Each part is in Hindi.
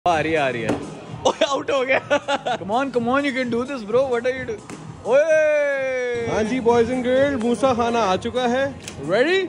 आ रही है। ओए आउट हो गया। Come on you can do this bro, what are you doing? ओए हाँ जी बॉयज एंड गर्ल, मूसा खाना आ चुका है। रेडी?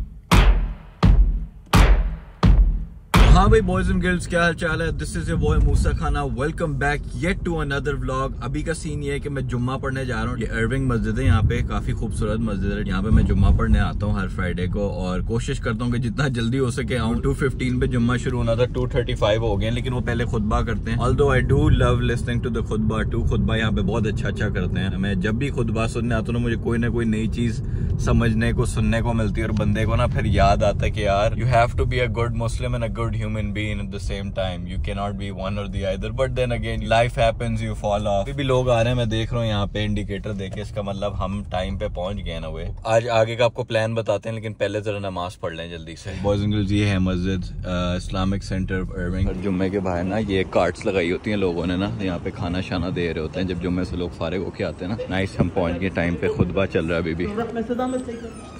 हाँ भाई बॉयज एंड गर्ल्स, क्या हाल चाल है? This is your boy Moosa Khana. Welcome back yet to another vlog. अभी का सीन ये है कि मैं जुम्मा पढ़ने जा रहा हूँ। ये इरविंग मस्जिद है, यहाँ पे काफी खूबसूरत मस्जिद है। यहाँ पे मैं जुम्मा पढ़ने आता हूँ हर फ्राइडे को और कोशिश करता हूँ कि जितना जल्दी हो सके आऊँ। 2:15 पे जुम्मा शुरू होना था, 2:35 हो गए, लेकिन वो पहले खुतबा करते हैं। Although I do love listening to the खुतबा टू। खुतबा यहाँ पे बहुत अच्छा करते हैं। मैं जब भी खुतबा सुनने आता हूँ ना, मुझे कोई ना कोई नई चीज समझने को सुनने को मिलती है और बंदे को ना फिर याद आता है कि यार you have to be a good Muslim and a good human being at the same time. You can not be one or the other, but then again life happens, you fall off. अभी भी लोग आ रहे हैं, मैं देख रहा हूँ यहाँ पे इंडिकेटर देखे, इसका मतलब हम टाइम पे पहुंच गए ना। वे आज आगे का आपको प्लान बताते हैं, लेकिन पहले जरा नमाज पढ़ लें जल्दी से। बॉयज एंड गर्ल्स, ये है मस्जिद इस्लामिक सेंटर इरविंग। जुम्मे के बाहर ना ये कार्ड्स लगाई होती हैं लोगों ने ना, यहाँ पे खाना शाना दे रहे होते हैं जब जुम्मे से लोग फारिग होके आते हैं ना। नाइस, हम पहुंच गए टाइम पे। खुतबा चल रहा है अभी भी।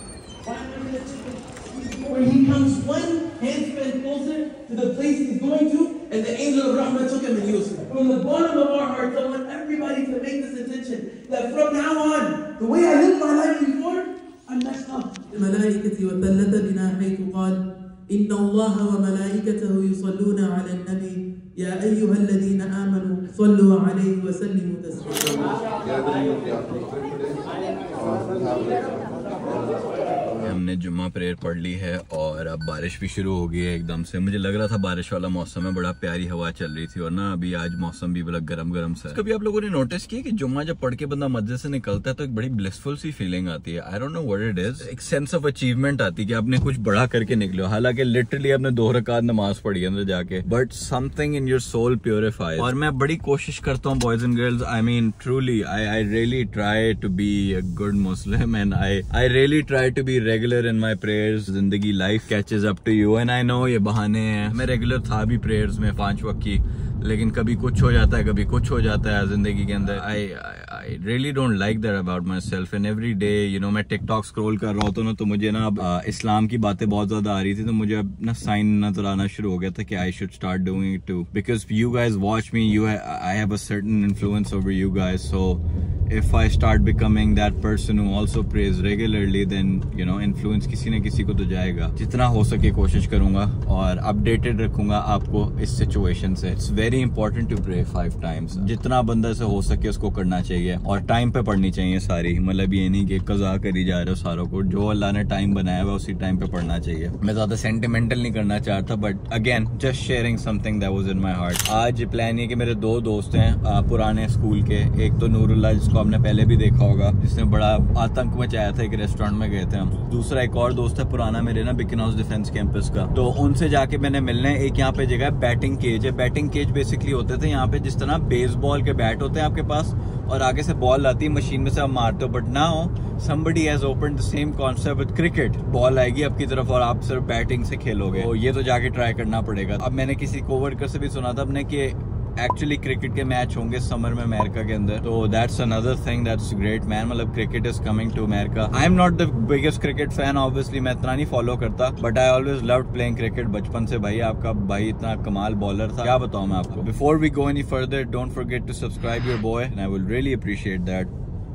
Where he comes one handspan closer to the place he's going to, and the angel of Rahmah took him, and he was from the bottom of our hearts. I want everybody to make this intention that from now on, the way I lived my life before, I'm messed up. الملائكة وثلث بنا حيث قال إن الله وملائكته يصلون على النبي يا أيها الذين آمنوا صلوا عليه وسلموا تسليما. हमने जुम्मा प्रेयर पढ़ ली है और अब बारिश भी शुरू हो गई है एकदम से। मुझे लग रहा था बारिश वाला मौसम है, बड़ा प्यारी हवा चल रही थी और ना अभी आज मौसम भी बड़ा गरम सा है। कभी आप लोगों ने नोटिस किया कि जुम्मा जब पढ़ के बंदा मस्जिद से निकलता है तो एक बड़ी ब्लिसफुल सी फीलिंग आती है। I don't know what it is, एक सेंस ऑफ अचीवमेंट आती है कि आपने कुछ बड़ा करके निकले हो। हालांकि लिटरली आपने 2 रकात नमाज पढ़ी अंदर जाके, but something in your soul purifies. और मैं बड़ी कोशिश करता हूँ boys and girls, I mean truly I really try to be a good Muslim and I really try to be regular in my prayers. जिंदगी life catches up to you and I know ये बहाने हैं। मैं रेगुलर था भी प्रेयर्स में 5 वक्त की, लेकिन कभी कुछ हो जाता है, कभी कुछ हो जाता है जिंदगी के अंदर। I really don't like that about myself and every day you know मैं टिकटॉक स्क्रॉल कर रहा होता ना, तो मुझे ना अब इस्लाम की बातें बहुत ज्यादा आ रही थी, तो मुझे अब ना साइन नजर आना शुरू हो गया था कि I should start doing it too, because you guys watch me, I have a certain influence over you guys. So if I start becoming that person who also prays regularly, then you know influence किसी न किसी को तो जाएगा। जितना हो सके कोशिश करूंगा और अपडेटेड रखूंगा आपको इस सिचुएशन से। It's very important to pray 5 times। जितना बंदा से हो सके उसको करना चाहिए और टाइम पे पढ़नी चाहिए सारी। मतलब ये नहीं कि कज़ा करी जा रहे हो सारों को, जो अल्लाह ने टाइम बनाया हुआ उसी टाइम पे पढ़ना चाहिए। मैं ज्यादा सेंटिमेंटल नहीं करना चाहता, but again just sharing something that was in my heart. आज प्लान ये कि मेरे 2 दोस्त हैं पुराने स्कूल के। एक तो नूरुल्लाह, जिसको आपने पहले भी देखा होगा, जिसने बड़ा आतंक मचाया था, एक रेस्टोरेंट में गए थे हम। दूसरा एक और दोस्त है पुराना मेरे ना, बिकन हाउस डिफेंस कैंपस का, तो उनसे जाके मैंने मिलने। एक यहाँ पे जगह है बैटिंग केज है। बैटिंग केज बेसिकली होते थे यहाँ पे जिस तरह बेसबॉल के बैट होते हैं आपके पास और आगे से बॉल आती है, मशीन में से आप मारते हो, but now somebody has opened the same concept with cricket। Ball आएगी आपकी तरफ और आप सिर्फ बैटिंग से खेलोगे। तो ये तो जाके ट्राई करना पड़ेगा। अब मैंने किसी कोवर्कर से भी सुना था अपने कि एक्चुअली क्रिकेट के मैच होंगे समर में अमेरिका के अंदर, तो that's another thing that's great man. मतलब cricket is coming to America. I am not the biggest cricket fan obviously, मैं इतना नहीं फॉलो करता, but I always loved playing cricket बचपन से। भाई आपका भाई इतना कमाल बॉलर था, क्या बताऊं मैं आपको। Before we go any further, don't forget to subscribe your boy and I will really appreciate that.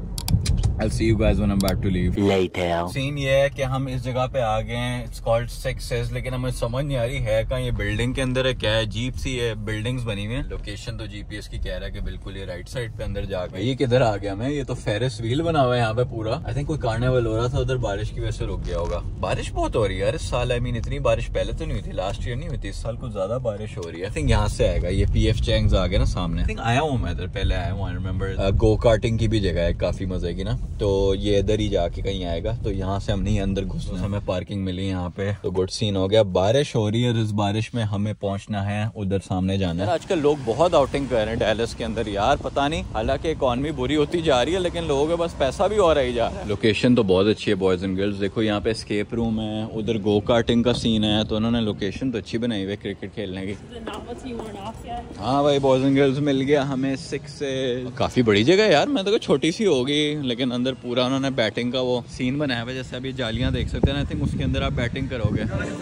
I'll see you guys when I'm about to leave. Later. Scene ये है कि हम इस जगह पे आ गए हैं, it's called Sixes, लेकिन हमें समझ नहीं आ रही है कहाँ। ये बिल्डिंग के अंदर है, क्या है, जीप सी है, बिल्डिंग्स बनी हुई हैं। लोकेशन तो जीपीएस की कह रहा है कि बिल्कुल ये राइट साइड पे अंदर जाके। ये किधर आ गया मैं? ये तो फेरिस व्हील बना हुआ है यहाँ पे पूरा। आई थिंक कोई कार्निवल हो रहा था उधर, बारिश की वजह से रुक गया होगा। बारिश बहुत हो रही है यार इस साल। आई मीन इतनी बारिश पहले तो नहीं हुई थी, लास्ट ईयर नहीं हुई थी, इस साल कुछ ज्यादा बारिश हो रही है। आई थिंक यहाँ से आएगा ये पीएफ चैंग्स आ गया ना सामने। आई थिंक आया हूँ मैं इधर, पहले आया हूँ। आई रिमेम्बर गो कार्टिंग की भी जगह है काफी मजे की ना, तो ये इधर ही जाके कहीं आएगा। तो यहाँ से हम नहीं अंदर घुसना, हमें पार्किंग मिली यहाँ पे, तो गुड सीन हो गया। बारिश हो रही है, इस बारिश में हमें पहुंचना है उधर सामने जाना है। आजकल लोग बहुत आउटिंग कर रहे हैं डैलस के अंदर यार, पता नहीं, हालांकि इकॉनमी बुरी होती जा रही है लेकिन लोगों के पास पैसा भी और ही जा रहा है। लोकेशन तो बहुत अच्छी है बॉयज एंड गर्ल्स। देखो यहाँ पे एस्केप रूम है, उधर गो कार्टिंग का सीन है, तो उन्होंने लोकेशन तो अच्छी बनाई हुई है क्रिकेट खेलने की। हाँ भाई बॉयज एंड गर्ल्स, मिल गया हमें 6 से। काफी बड़ी जगह यार, मैं तो छोटी सी होगी लेकिन अंदर पूरा उन्होंने बैटिंग का वो सीन बनाया हुआ है, जैसे अभी जालियां देख सकते हैं। आई थिंक उसके अंदर आप बैटिंग करोगे।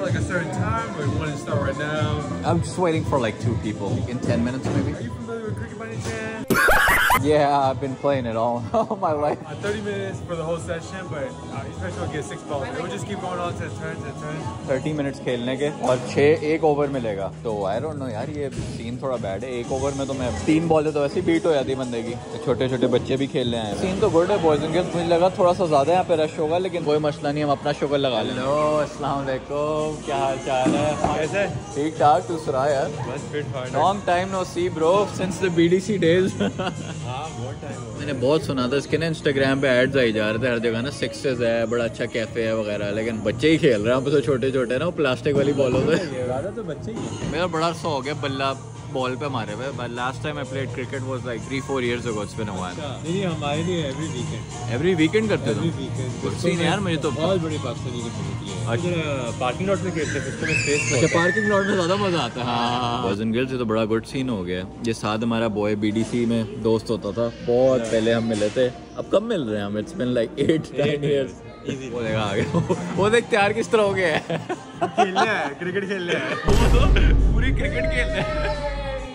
I'm just waiting for like 2 people in 10 minutes maybe. Are you familiar with cricket by any chance? Yeah, I've been playing it all my life. 30 minutes for the whole session, but each person will get 6 balls. It will just keep going on to turns. 30 minutes खेलने के और 1 ओवर मिलेगा। तो आई डोंट नो यार, ये सीन थोड़ा बैड है। 1 ओवर में तो मैं 3 बॉल तो वैसे ही बीट हो जाती है बंदे की। तो छोटे छोटे बच्चे भी खेलने आए हैं। सीन तो गुड है बॉयज एंड गर्ल्स। मुझे लगा थोड़ा सा ज्यादा यहाँ पे रश होगा, लेकिन कोई मसला नहीं, हम अपना शुगर लगा लें। हेलो अस्सलाम वालेकुम, क्या हाल चाल है? कैसे? ठीक ठाक। तू सुना यार? बस फिट फाट। Long time no see bro, since the BDC days. हाँ बहुत टाइम हो गया। मैंने बहुत सुना था इसके ना, इंस्टाग्राम पे एड्स आई जा रहे थे हर जगह ना, सिक्सेस है, बड़ा अच्छा कैफे है वगैरह, लेकिन बच्चे ही खेल रहे हैं तो छोटे छोटे ना, वो प्लास्टिक वाली बॉलों से। तो बच्चे ही हैं। मेरा बड़ा सा हो गया बल्ला बॉल पे मारे हुए। But last time I played cricket was like 3-4 years ago। It's been a while. नहीं हमारे लिए एवरी वीकेंड करते हो? गुड सीन यार। मुझे तो बहुत बड़ी पाकिस्तानी कम्युनिटी है। अच्छा पार्किंग लॉट में खेलते हैं, उसमें स्पेस। अच्छा पार्किंग लॉट में ज्यादा मजा आता है। हाँ बॉयज एंड गर्ल्स, ये तो बड़ा गुड सीन हो गया। ये साथ हमारा बॉय BDC में दोस्त होता था, बहुत पहले हम मिले थे। अब कब मिल रहे हैं हम? It's been like 8-10 years। वो देखा आ गया। वो देख तैयार किस तरह हो गया है। खेलने है, क्रिकेट खेलने है। वो तो पूरी क्रिकेट खेलते हैं।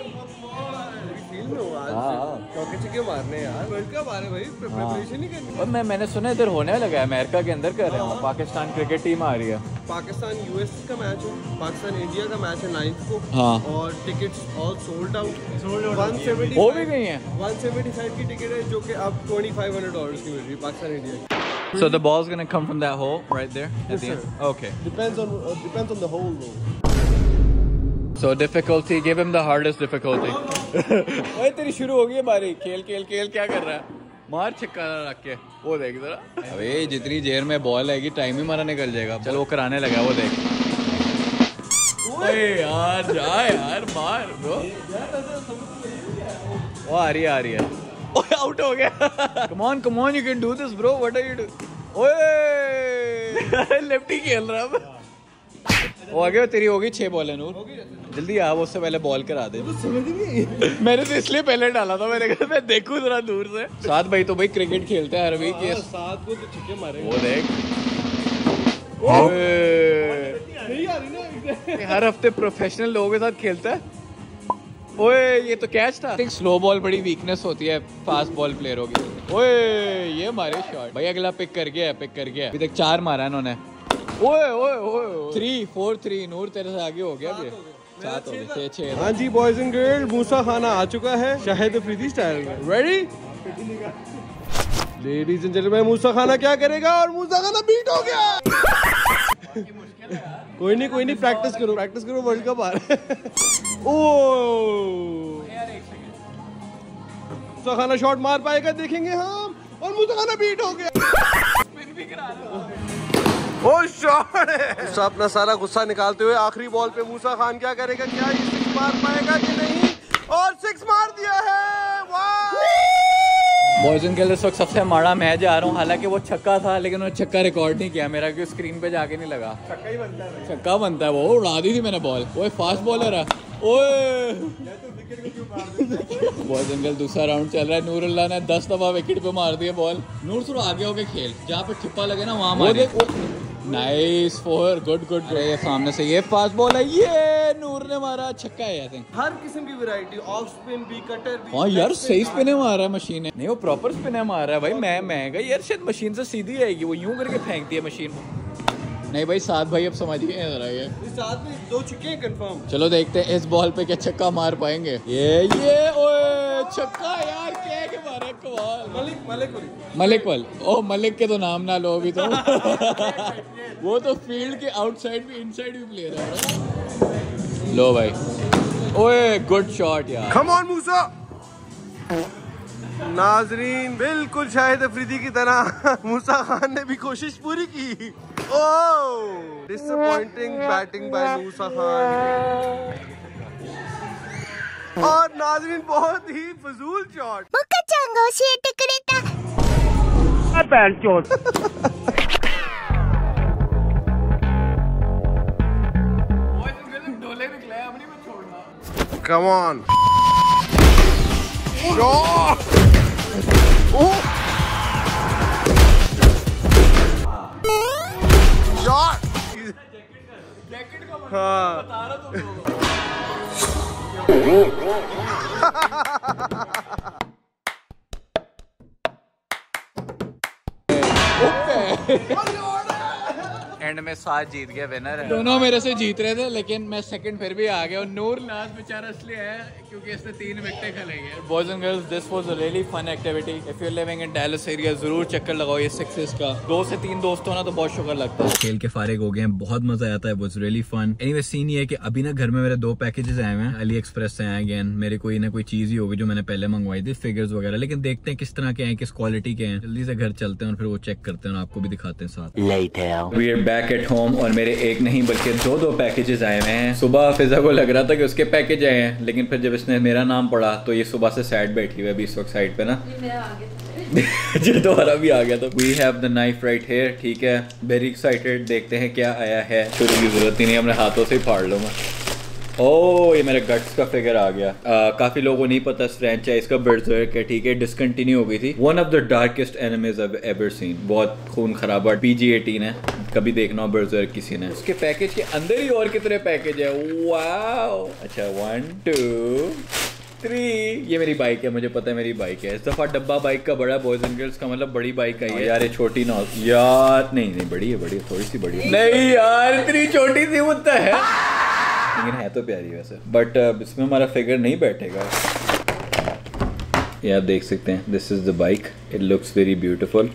चौके मारने यार, वर्ल्ड कप आ रहे भाई, प्रिपरेशन नहीं करनी। और मैंने सुना इधर होने लगा है, अमेरिका के अंदर कर रहे हैं। पाकिस्तान क्रिकेट टीम आ रही है। पाकिस्तान US का मैच है, पाकिस्तान इंडिया का मैच है 9th को। हाँ। और टिकट्स ऑल सोल्ड आउट। 175 हो भी गई हैं। 175 की टिकट है, जो कि अब $2500 की मिल रही है Pakistan India. So the ball's gonna come from that hole right there at the end. Okay. Depends on the hole though. So difficulty, give him the hardest difficulty. ओए तेरी शुरू हो गई है बारी। खेल क्या कर रहा है? मार छक्का रख के। वो देख जरा। अबे जितनी देर में बॉल आएगी टाइम ही हमारा निकल जाएगा। चल वो कराने लगा, वो देख। ओए यार जा यार, मार ब्रो। वो आ रही है। ओए आउट हो गया। Come on, you can do this bro. What are you doing? ओए लेफ्टी खेल रहा है। वो आगे तेरी होगी 6 बॉल है नूर। जल्दी आ, वो उससे पहले बॉल करा दे। मैंने तो इसलिए पहले डाला था, मैंने कहा मैं देखूं जरा दूर से। साथ भाई तो भाई क्रिकेट खेलते हैं हर वीक। ये साथ को तो छक्के मारे। वो देख हर हफ्ते प्रोफेशनल लोगों के साथ खेलता है। ओए ये तो कैच था। स्लो बॉल बड़ी वीकनेस होती है फास्ट बॉल प्लेयरों की। ओए ये मारे शॉट भाई। अगला पिक कर गया। अभी तक 4 मारा है इन्होंने। ओए 3-4-3 नूर तेरे से आगे हो गया। अभी 7 हो गए, 6-6। हाँ जी बॉयज एंड गर्ल, मूसा खाना आ चुका है शाहिद अफरीदी स्टाइल में। Ready ladies and gentleman, Musa खाना क्या करेगा? और मूसा खाना बीट हो गया। कोई नहीं प्रैक्टिस करो वर्ल्ड कप आ रहा है। ओ मूसा खाना शॉट मार पाएगा, देखेंगे हम। और मूसा खाना बीट हो गया। ओ शॉट है। अपना सारा गुस्सा निकालते हुए आखिरी बॉल पे मूसा खान क्या करेगा? क्या ये 6 मार पाएगा कि नहीं? और 6 मार दिया है। वाह! बॉयज एंड गर्ल्स, इस वक्त सबसे माड़ा मैं जा रहा हूँ। हालांकि वो छक्का था, लेकिन वो छक्का रिकॉर्ड नहीं किया मेरा, क्योंकि स्क्रीन पे जाके नहीं लगा। छक्का ही बनता है। छक्का बनता है, वो उड़ा दी थी मैंने बॉल। ओए फास्ट बॉलर है। ओए बॉयज एंड गर्ल्स, दूसरा राउंड चल रहा है। नूरुल्लाह ने 10 दफा विकेट पे मार दिया बॉल। नूर थोड़ा आगे होके खेल, जहाँ पे ठिप्पा लगे ना वहाँ मार। Nice 4, good. ये सामने से ये फास्ट बॉल है, ये नूर ने मारा। छक्का है आई थिंक। हर किस्म की वैरायटी, ऑफ स्पिन भी, कटर भी। हाँ यार सही स्पिन मार रहा है मशीन है। नहीं वो प्रॉपर स्पिन मार रहा है भाई। मैं गई यार शायद मशीन से सीधी आएगी, वो यूं करके फेंकती है मशीन। नहीं भाई साथ भाई अब समझ गए जरा। ये साथ में 2 छक्के कंफर्म। चलो देखते हैं इस बॉल पे क्या छक्का मार पाएंगे। ये ओए छक्का यार, क्या के मारा कमाल। मलिक ओ मलिक के तो नाम ना लो अभी तो। वो तो फील्ड के आउटसाइड भी इनसाइड भी प्लेयर है। लो भाई, ओए गुड शॉट यार। Come on Musa. नाजरीन बिल्कुल शाहिद अफरीदी की तरह मूसा खान ने भी कोशिश पूरी की। Oh disappointing batting by Musa Khan. और नाजरीन बहुत ही फजूल shot. Come on. Shot. Oh. Shot. हाँ एंड में 7 जीत गया, विनर है। दोनों मेरे से जीत रहे थे, लेकिन मैं सेकंड फिर भी आ गया। और नूर लास्ट बेचारा इसलिए है क्योंकि इसने 3 विकेटें खेलेंगे। Boys and girls, this was a really fun activity. If you living in Dallas area, जरूर चक्कर लगाओ ये सक्सेस का। 2 से 3 दोस्त हो ना तो बहुत शुक्र लगता है। खेल के फारिग हो गए हैं, बहुत मजा आता है, was really fun. Anyway scene ये है कि अभी ना घर में मेरे 2 पैकेजेस आए हुए हैं, अली एक्सप्रेस से आए अगेन। मेरे कोई ना कोई चीज ही होगी जो मैंने पहले मंगवाई थी, फिगर्स वगैरह, लेकिन देखते हैं किस तरह के हैं, किस क्वालिटी के हैं। जल्दी से घर चलते हैं और फिर वो चेक करते हैं और आपको भी दिखाते हैं साथ। We are back at home और मेरे एक नहीं बल्कि 2 पैकेजेस आए हुए हैं। सुबह फिजा को लग रहा था कि उसके पैकेज आए हैं, लेकिन फिर जब इसने मेरा नाम पढ़ा तो ये सुबह से सैड बैठी हुई है अभी इस वक्त साइड पे ना। जो दोबारा भी आ गया। तो we have the knife right here, ठीक है, वेरी एक्साइटेड, देखते हैं क्या आया है। शुरू की जरूरत ही नहीं, अपने हाथों से ही फाड़ लूंगा। ओह ये मेरे गट्स का फिगर आ गया। काफी लोगों को नहीं पता इस फ्रेंचाइज का बर्ज़र्क है, ठीक है, डिसकंटिन्यू हो गई थी। One of the darkest enemies I've ever seen, बहुत खून खराबा। PG-18 है, कभी देखना हो बर्ज़र्क किसी ने। उसके पैकेज के अंदर ही और कितने पैकेज है, वाओ। अच्छा 1 2 3, ये मेरी बाइक है, मुझे पता है मेरी बाइक है। इस दफा डब्बा बाइक का बड़ा, बॉयज एंड गर्ल्स का मतलब बड़ी बाइक आई है यार। ये छोटी ना यार, नहीं बड़ी है, थोड़ी सी बड़ी है। नहीं यार इतनी छोटी सी मुद्दा है, लेकिन है तो प्यारी वैसे। बट इसमें हमारा फिगर नहीं बैठेगा। ये आप देख सकते हैं, this is the bike, it looks very beautiful.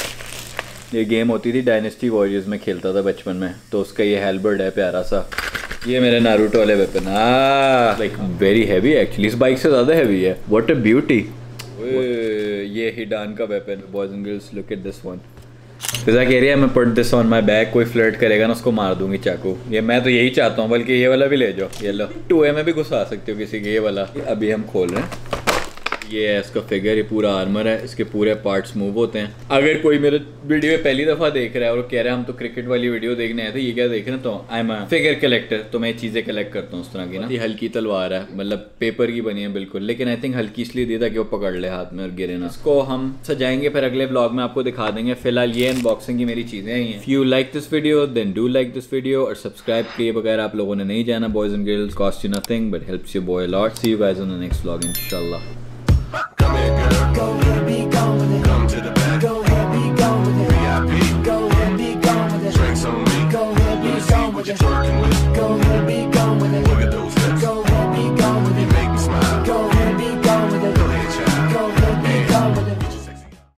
ये गेम होती थी डायनेस्टी वॉरियर्स में, खेलता था बचपन में, तो उसका ये हेलबर्ड है प्यारा सा। ये मेरे नारुतो वाले weapon, like very heavy actually, इस बाइक से ज्यादा हैवी है। What a beauty. ये हिडान का weapon. Boys and girls look at this one. Fiza कह रही है मैं put this on my back, कोई फ्लर्ट करेगा ना उसको मार दूंगी चाकू। ये मैं तो यही चाहता हूँ, बल्कि ये वाला भी ले जाओ, ये लो 2A में भी घुसा सकते हो किसी के, ये वाला। अभी हम खोल रहे हैं। ये है इसका फिगर, ये पूरा आर्मर है, इसके पूरे पार्ट्स मूव होते हैं। अगर कोई मेरे वीडियो पहली दफा देख रहा है और कह रहा है हम तो क्रिकेट वाली वीडियो देखने आए थे, ये क्या देख रहे हैं, तो I am a figure collector, तो मैं चीजें कलेक्ट करता हूँ उस तरह की ना। ये हल्की तलवार है, मतलब पेपर की बनी है बिल्कुल, लेकिन आई थिंक हल्की इसलिए दी था कि वो पकड़ ले हाथ में और गिरे ना। इसको हम सजाएंगे, फिर अगले ब्लॉग में आपको दिखा देंगे। फिलहाल ये अनबॉक्सिंग की मेरी चीजें आई हैं। If you like this video then do like this video, और सब्सक्राइब किए बगैर आप लोगों ने नहीं जाना। Boys and girls, cost you nothing but helps you boy a lot. See you guys on the next vlog इंशाल्लाह।